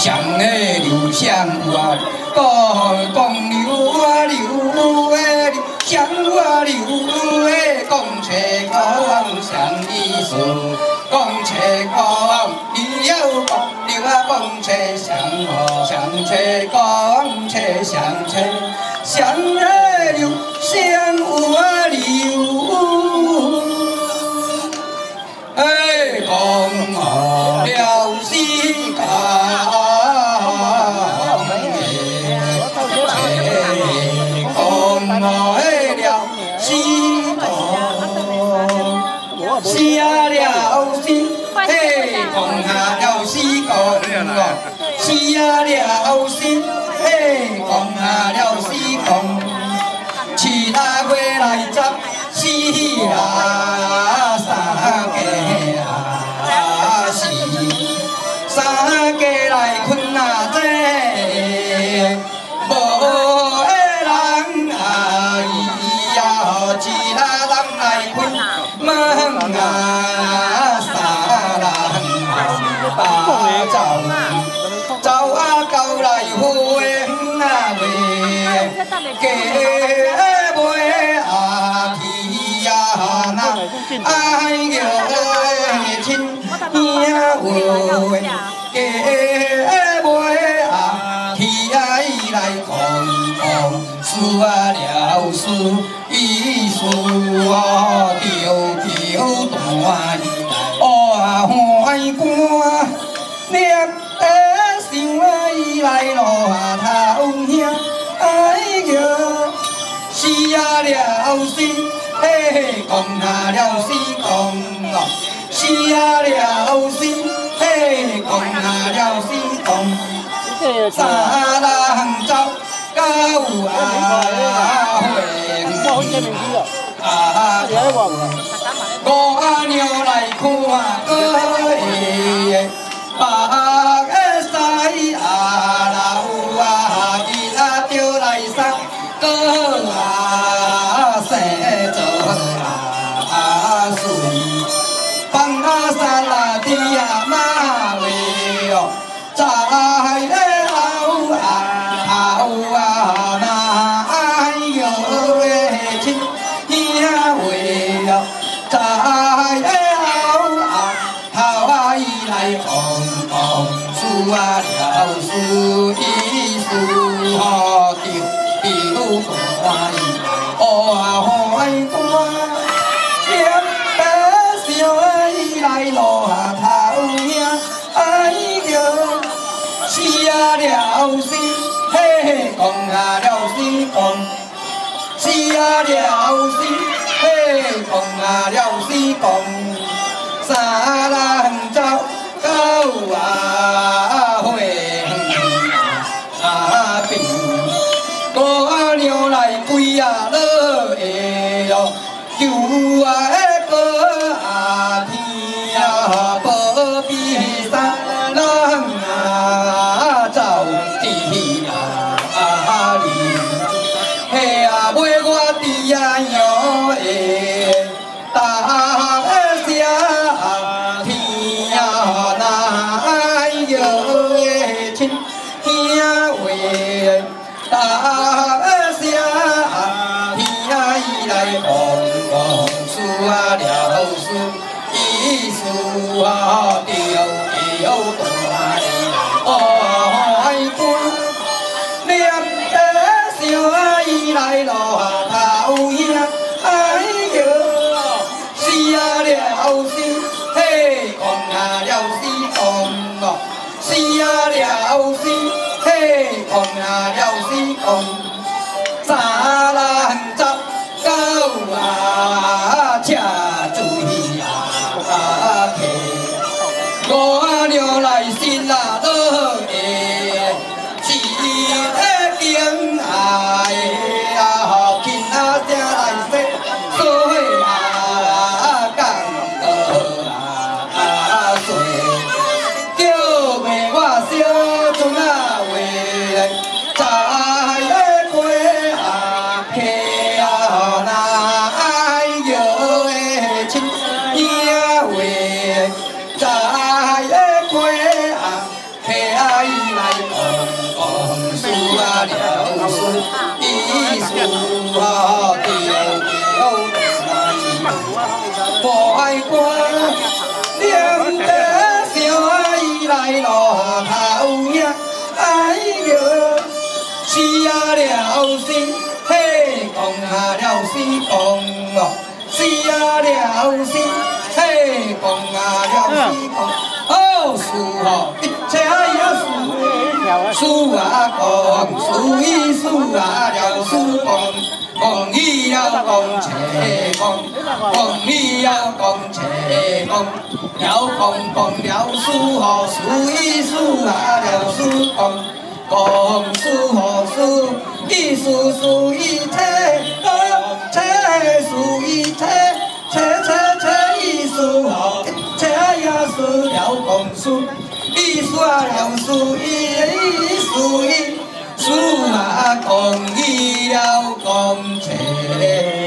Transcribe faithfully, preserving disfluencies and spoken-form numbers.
上个流上有啊，讲讲流啊流诶流，上我流诶讲切讲上意思，讲切讲你要讲流啊讲切上我上切讲切上切上个流上有啊流。 哎，讲好了时间，讲好了时间，写了诗，嘿，讲下了诗讲，写了诗，嘿，讲下了诗讲，七大月来十四啊，三个啊是，三个来困啊这，无个人啊伊呀，一拉人来困门啊，三人啊走，走啊到来花园啊卖，价。 啊，天呀那爱哟亲兄妹，家妹啊，天啊伊来讲讲，说啊了事，意思啊着着断，哦啊欢官，念得想啊伊来落下头兄，哎哟。 写了诗，嘿，讲下了诗讲哦，写了诗，嘿，讲下了诗讲，三人走到啊会啊，五娘来看个伊白个西啊老啊，伊啊着来杀。 个啊，生做啊水，放啊山啊地啊马尾哦，在咧后啊后啊那哎哟诶亲兄妹哦，在咧后啊后啊伊来讲讲说啊了事意思哦着。 有欢喜，哦啊欢欢，念得想啊伊来落下头兄，哎哟，写了诗，嘿，讲下了诗讲，写了诗，嘿，讲下了诗讲，三人走到啊会啊边。 五娘来跪啊落下哟，求啊个啊天啊保庇三人啊走地啊里，嘿啊买我弟啊娘诶，大个声啊天啊那哎哟诶亲兄妹。 大个声啊，天啊伊来讲讲说啊了事，意思啊着着大哦爱官，念得想啊伊来落下头兄，哎哟，写了诗，嘿，讲下了诗讲哦，写了诗。 嘿，讲啊了诗讲，三人十九啊，车水啊客，五娘来信啊落下，是个景啊个啊，囡仔正来说，所以啊讲个啊说，叫卖我小船啊。 在个过啊，客。 事啊了事，意思啊着了三，无爱关，念得相爱来路头呀，爱着死啊了心，嘿，讲啊了心讲哦，死啊了心，嘿，讲啊了心讲。 哦，事哦，一切也事，事啊讲，事伊事啊了事讲，讲伊了讲切讲，讲伊了讲切讲，了讲讲了事哦，事伊事啊了事讲，讲事哦事，伊事事伊切，哦切事伊切，切切切伊事哦。 切呀事了讲事，伊事了事，伊事伊事啊讲伊了讲切。